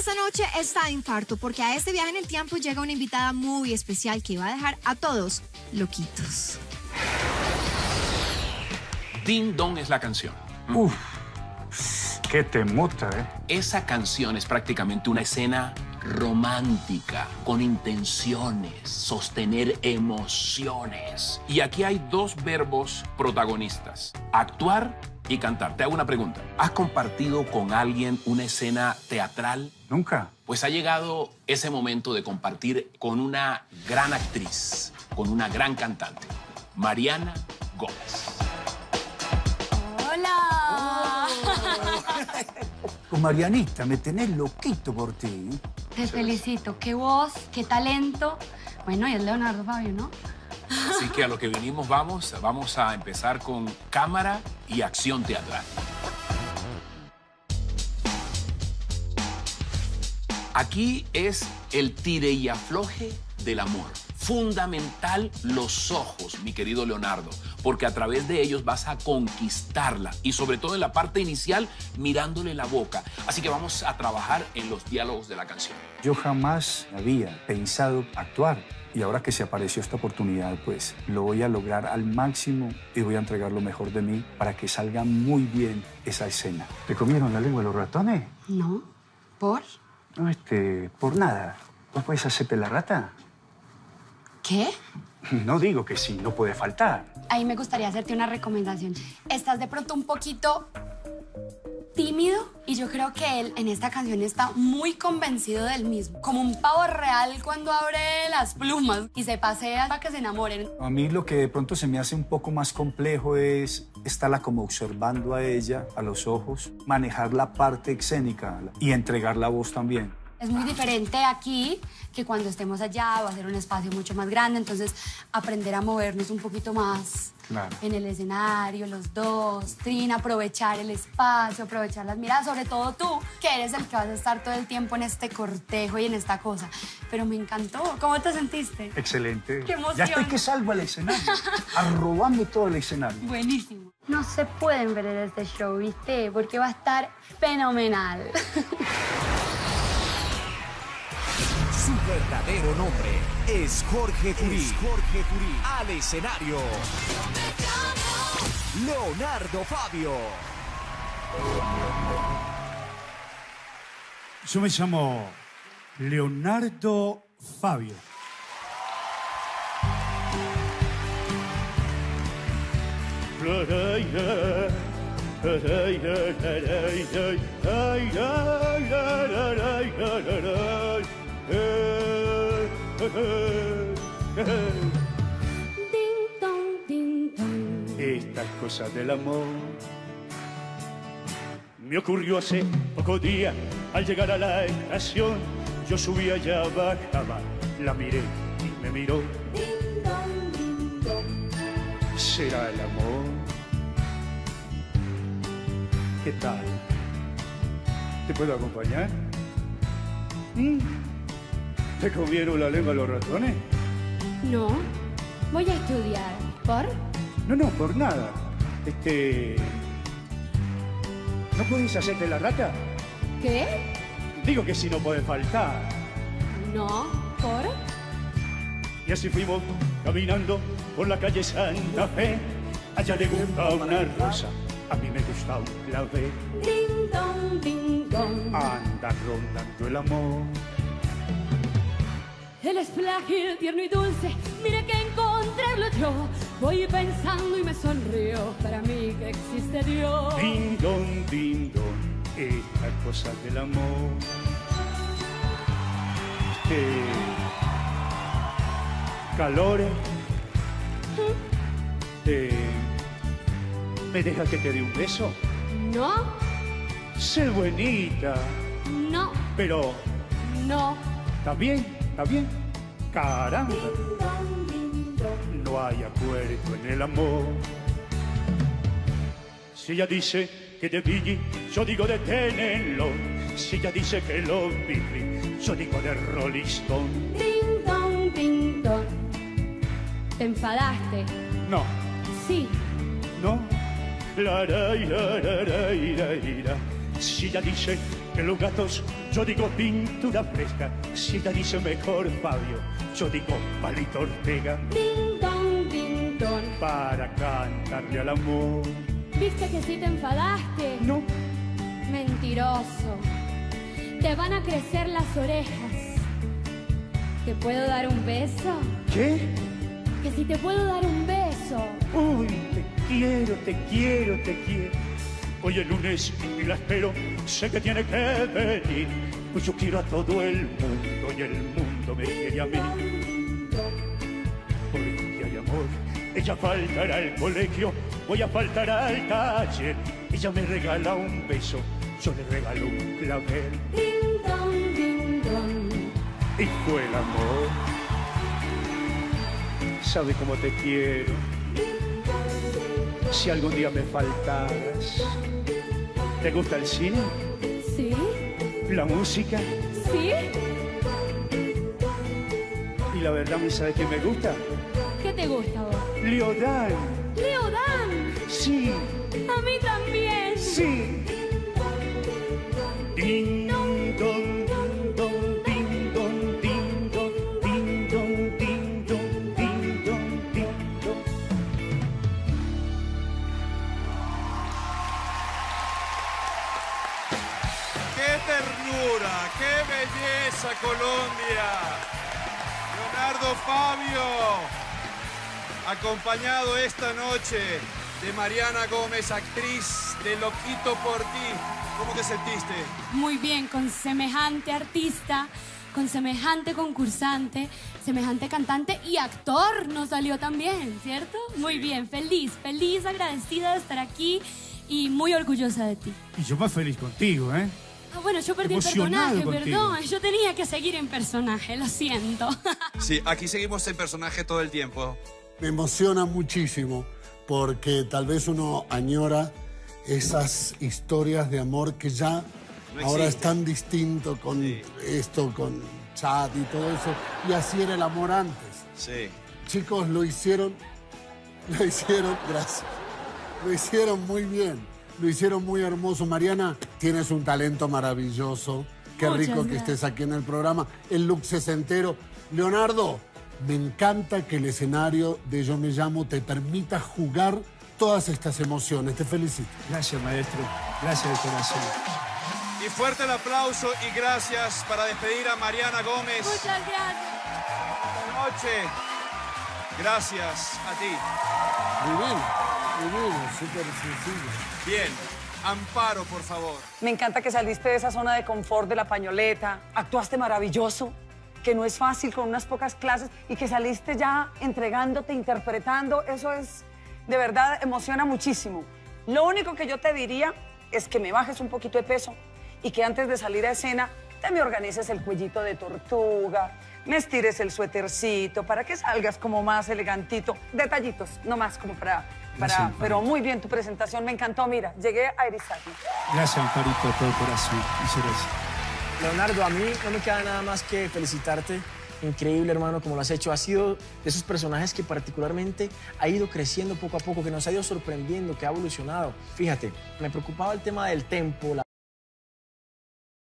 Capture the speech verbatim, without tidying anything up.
Esta noche está de infarto porque a este viaje en el tiempo llega una invitada muy especial que va a dejar a todos loquitos. Ding Dong es la canción. Uf, qué temota, ¿eh? Esa canción es prácticamente una escena romántica, con intenciones, sostener emociones. Y aquí hay dos verbos protagonistas, actuar y cantar. Te hago una pregunta. ¿Has compartido con alguien una escena teatral? Nunca. Pues ha llegado ese momento de compartir con una gran actriz, con una gran cantante, Mariana Gómez. ¡Hola! Oh, Marianita, me tenés loquito por ti. Te felicito. Qué voz, qué talento. Bueno, y es Leonardo Fabio, ¿no? Así que a lo que venimos vamos, vamos a empezar con cámara y acción teatral. Aquí es el tire y afloje del amor. Fundamental los ojos, mi querido Leonardo, porque a través de ellos vas a conquistarla y sobre todo en la parte inicial mirándole la boca. Así que vamos a trabajar en los diálogos de la canción. Yo jamás había pensado actuar y ahora que se apareció esta oportunidad, pues lo voy a lograr al máximo y voy a entregar lo mejor de mí para que salga muy bien esa escena. ¿Te comieron la lengua los ratones? No. ¿Por? No, este, por nada. ¿No puedes hacerte la rata? ¿Qué? No digo que sí, no puede faltar. Ahí me gustaría hacerte una recomendación. Estás de pronto un poquito tímido y yo creo que él en esta canción está muy convencido del mismo. Como un pavo real cuando abre las plumas y se pasea para que se enamoren. A mí lo que de pronto se me hace un poco más complejo es estarla como observando a ella, a los ojos, manejar la parte escénica y entregar la voz también. Es muy diferente aquí que cuando estemos allá, va a ser un espacio mucho más grande, entonces aprender a movernos un poquito más Claro. en el escenario, los dos, Trina, aprovechar el espacio, aprovechar las miradas, sobre todo tú, que eres el que vas a estar todo el tiempo en este cortejo y en esta cosa. Pero me encantó. ¿Cómo te sentiste? Excelente. ¡Qué emoción! Ya estoy que salgo al escenario, arrobando todo el escenario. Buenísimo. No se pueden ver en este show, ¿viste? Porque va a estar fenomenal. Su verdadero nombre es Jorge Curí. Es Jorge Curí. Al escenario, Leonardo Fabio. Yo me llamo Leonardo Fabio. Ding dong, ding dong. Estas cosas del amor me ocurrió hace pocos días. Al llegar a la estación, yo subía, ya bajaba, la miré y me miró. Ding dong, ding dong. ¿Será el amor? ¿Qué tal? ¿Te puedo acompañar? ¿Mm? ¿Te comieron la lengua los ratones? No, voy a estudiar. ¿Por? No, no, por nada. Este... ¿No podés hacerte la rata? ¿Qué? Digo que si no puede faltar. No, ¿por? Y así fuimos caminando por la calle Santa Fe. Allá le gusta una rosa, a mí me gusta un clavel. Ding dong, ding dong. Anda rondando el amor. Él es frágil, tierno y dulce. Mira que encontrarlo yo. Voy pensando y me sonrío. Para mí que existe Dios. Ding dong, ding dong, estas cosas del amor. Este... Calores. Eh, ¿Me deja que te dé un beso? No, Sé buenita, no, pero no. ¿está bien? ¿Está bien? Caramba, Ding dong, ding dong. no hay acuerdo en el amor. Si ella dice que te pille, yo digo deténenlo. Si ella dice que lo vive, yo digo de Rolling Stone. Ding dong, ding dong. ¿Te enfadaste? No, Sí. no. La, la, la, la, la, la, la. Si ella dice que los gatos Yo digo pintura fresca, si ella dice mejor Fabio. Yo digo Palito Ortega. Ding dong, ding dong. Para cantarle al amor. ¿Viste que si te enfadaste? No. Mentiroso. Te van a crecer las orejas. ¿Te puedo dar un beso? ¿Qué? Que si te puedo dar un beso. Uy, te quiero, te quiero, te quiero. Hoy es lunes y la espero, sé que tiene que venir. Pues yo quiero a todo el mundo y el mundo me quiere a mí. Porque hay amor, ella faltará al colegio, voy a faltar al taller. Ella me regala un beso, yo le regalo un clavel. Ding dong, ding dong. Y fue el amor. Sabe cómo te quiero. Si algún día me faltaras. ¿Te gusta el cine? ¿Sí? ¿La música? ¿Sí? Y la verdad, ¿sabes qué me gusta? ¿Qué te gusta vos? Leodán. ¡Leodán! Sí. A mí también. Sí. Ding dong, ding dong, ding dong, ding dong, ding dong, ding dong, ding dong, ding dong. ¡Qué ternura! ¡Qué belleza, Colombia! Leonardo Fabio, acompañado esta noche de Mariana Gómez, actriz de Loquito por ti. ¿Cómo te sentiste? Muy bien, con semejante artista, con semejante concursante, semejante cantante y actor nos salió también, ¿cierto? Muy bien, feliz, feliz, agradecida de estar aquí y muy orgullosa de ti. Y yo más feliz contigo, ¿eh? Ah, bueno, yo perdí el Emocionado personaje, contigo. perdón. Yo tenía que seguir en personaje, lo siento. Sí, aquí seguimos en personaje todo el tiempo. Me emociona muchísimo porque tal vez uno añora esas historias de amor que ya No ahora existe. es tan distinto con Sí. esto, con chat y todo eso. Y así era el amor antes. Sí. Chicos, lo hicieron, lo hicieron, gracias. Lo hicieron muy bien, lo hicieron muy hermoso. Mariana, tienes un talento maravilloso. Qué Muchas rico que gracias. estés aquí en el programa. El look sesentero. Leonardo, me encanta que el escenario de Yo Me Llamo te permita jugar todas estas emociones. Te felicito. Gracias, maestro. Gracias de corazón. Y fuerte el aplauso y gracias para despedir a Mariana Gómez. Muchas gracias. Esta noche. Gracias a ti. Divino, divino, súper sencillo. Bien. Amparo, por favor. Me encanta que saliste de esa zona de confort de la pañoleta, actuaste maravilloso, que no es fácil con unas pocas clases y que saliste ya entregándote, interpretando, eso es, de verdad, emociona muchísimo. Lo único que yo te diría es que me bajes un poquito de peso y que antes de salir a escena te me organices el cuellito de tortuga, me estires el suétercito para que salgas como más elegantito, detallitos, no más como para... Gracias, para Amparito. pero muy bien tu presentación, me encantó, mira, llegué a erizarme. Gracias, Amparito, de todo corazón. Muchas gracias. Leonardo, a mí no me queda nada más que felicitarte. Increíble, hermano, como lo has hecho. Ha sido de esos personajes que particularmente ha ido creciendo poco a poco, que nos ha ido sorprendiendo, que ha evolucionado. Fíjate, me preocupaba el tema del tempo, la